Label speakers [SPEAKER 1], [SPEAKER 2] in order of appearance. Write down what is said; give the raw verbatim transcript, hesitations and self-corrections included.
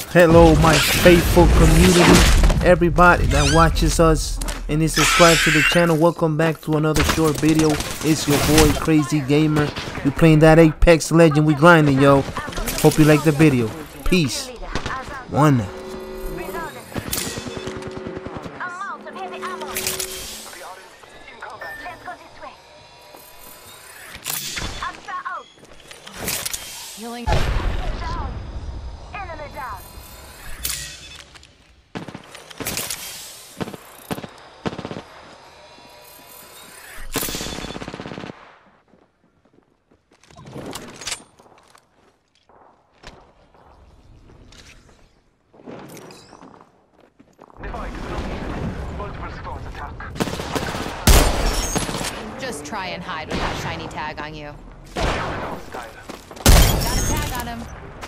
[SPEAKER 1] Hello, my faithful community, everybody that watches us and is subscribed to the channel. Welcome back to another short video. It's your boy Crazy Gamer. We playing that Apex Legend. We grinding, yo. Hope you like the video. Peace. One.
[SPEAKER 2] Healing.
[SPEAKER 3] Down. Enemy down.
[SPEAKER 2] Just try and hide with that shiny tag on you. Got a tag on him.